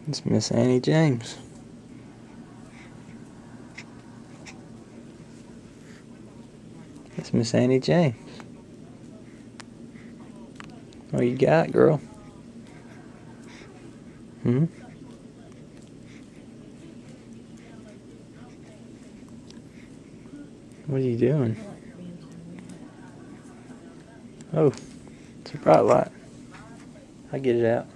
It's Miss Annie James. It's Miss Annie James. What you got, girl? Hmm? What are you doing? Oh, it's a bright light. I get it out.